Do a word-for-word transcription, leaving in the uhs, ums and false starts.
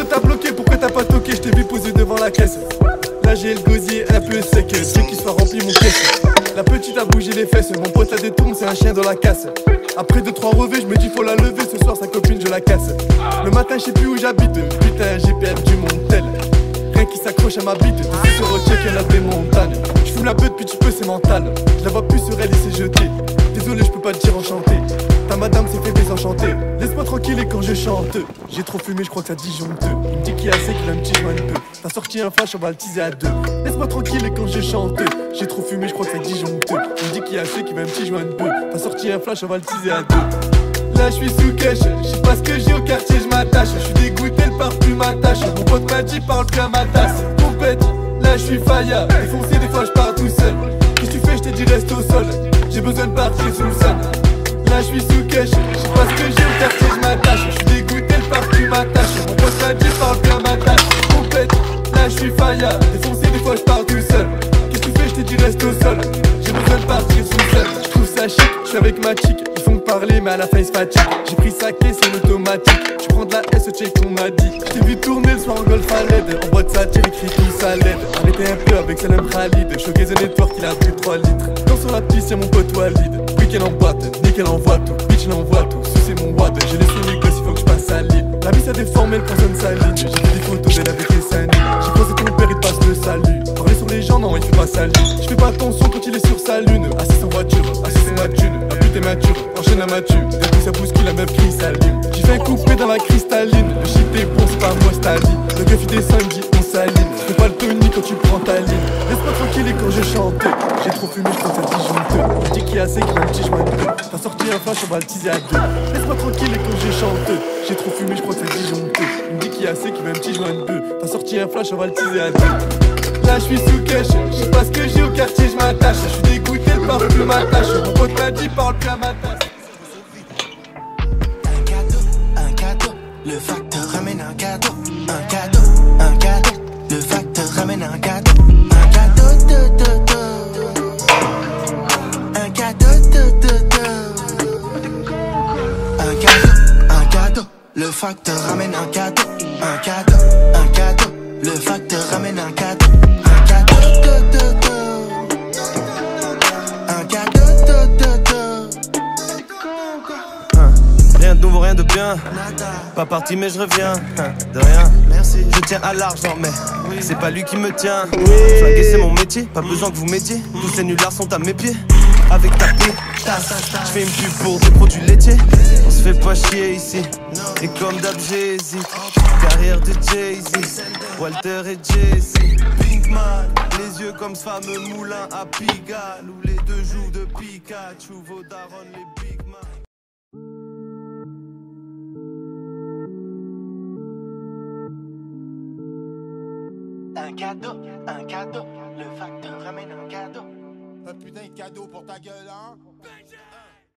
t'a bloqué, pourquoi t'as pas toqué? Je t'ai vu poser devant la caisse. Là j'ai le gosier un peu sec, Dieu qui soit rempli mon caisse. La petite a bougé les fesses, mon pote la détourne, c'est un chien dans la casse. Après deux trois revêts, je me dis faut la lever, ce soir sa copine je la casse. Le matin je sais plus où j'habite, putain j'ai perdu mon tel. Rien qui s'accroche à ma bite, tout se recheck et la des montagnes. Je fume la bête puis tu peux c'est mental. Je la vois plus sur elle et s'est jetée. Désolé je peux pas te dire enchanté. Ta madame s'est fait désenchanter. Laisse-moi tranquille et quand je chante. J'ai trop fumé, je crois que ça disjoncte. Il me dit qu'il y a assez qu'il va me petit joint un peu. T'as sorti un flash, on va le teaser à deux. Laisse-moi tranquille et quand je chante. J'ai trop fumé, je crois que ça disjoncte. Il me dit qu'il y a assez qu'il va me petit joint un peu. T'as sorti un flash, on va le teaser à deux. Là je suis sous cash, je sais pas ce que j'ai au quartier, je m'attache. Je suis dégoûté, le parfum m'attache. Mon pote m'a dit parle plus à ma tasse. Compète, là je suis faya. Défoncé, des fois je pars tout seul. Qu'est-ce que tu fais, je t'ai dit reste au sol. J'ai besoin de partir sous le sol. Là je suis sous cash, je sais pas ce que j'ai au quartier, je m'attache. Je suis dégoûté, le parfum m'attache. Mon pote m'a dit parle plus à ma tasse. Compète, là je suis faya. Défoncé, des fois je pars tout seul. Qu'est-ce que tu fais, je t'ai dit reste au sol. J'ai besoin de partir sous le sol. Je trouve ça chic, je suis avec ma chick. Ils font parler mais à la fin ils se fatiguent. J'ai pris sa clé, c'est l'automatique. Tu prends de la S, check qu'on m'a dit. Je t'ai vu tourner le soir en golf à L E D. En boîte satire, écrit tout ça l'aide. Arrêtez un peu avec Salam Khalid. Choqué The Network, il a pris trois litres. Dans sur la piste, y'a mon pote Walid. Week-end en boîte, nickel envoie tout. Bitch, il envoie tout, sucer mon wad. J'ai laissé les gosses, il faut que je passe à Lille. La vie ça déforme, elle consonne sa ligne. J'ai vu des photos d'elle avec les seins nus. J'ai croisé ton père, il te passe le salut. Parler sur les gens, non, il fait pas salut. Je fais pas attention quand il est sur sa lune. Assis en voiture, assis c'est ma thune. La pute est mature, enchaîne la mature. Depuis ça bouscule, la meuf crie s'allume. J'ai fait un coupé dans la cristalline. Le shit est bon, c'est pas moi, c'est ta vie. Le keuf il descend, il me dit on s'aligne. Fais pas le Tony quand tu prends ta ligne. Laisse-moi tranquille et quand je chante. J'ai trop fumé, je pense à disjoncteur. Je dis qu'il y a assez, qu'il va me petit joint deux. T'as sorti un flash, on va le teaser à deux. Laisse-moi tranquille et quand je chante. J'ai trop fumé, je crois que c'est disjoncteur. Il me dit qu'il y a assez, qu'il va me petit joint deux. T'as sorti un flash, on va le teaser à deux. Là je suis sous cash, je sais pas ce que j'ai au quartier, je m'attache. Je suis dégoûté, le parfum m'attache. Mon pote m'a dit parle plus à ma tasse. Un cadeau, un cadeau, le facteur ramène un cadeau. Un cadeau, un cadeau, le facteur ramène un cadeau. Un cadeau, de, de, de. Un cadeau, de, de, de. Un cadeau, un cadeau, le facteur ramène un cadeau. Un cadeau, un cadeau, le facteur ramène un cadeau. Un cadeau, de, de, de. Un cadeau, de, de, de. Hein, rien de nouveau, rien de bien. Pas parti mais je reviens. Hein, de rien. Merci. Je tiens à l'argent mais c'est pas lui qui me tient. Flinguer c'est mon métier, pas besoin que vous m'aidiez. Tous ces nullards sont à mes pieds. Avec ta paix, je fais une pub pour des produits laitiers. On se fait pas chier ici. Et comme d'hab j'hésite. Carrière de Jay-Z, Walter et Jay-Z. Pinkman, les yeux comme ce fameux moulin à Pigalle. Ou les deux joues de Pikachu, vos darons les Big Man. Un cadeau, un cadeau, le facteur ramène un cadeau. Un putain de cadeau pour ta gueule, hein.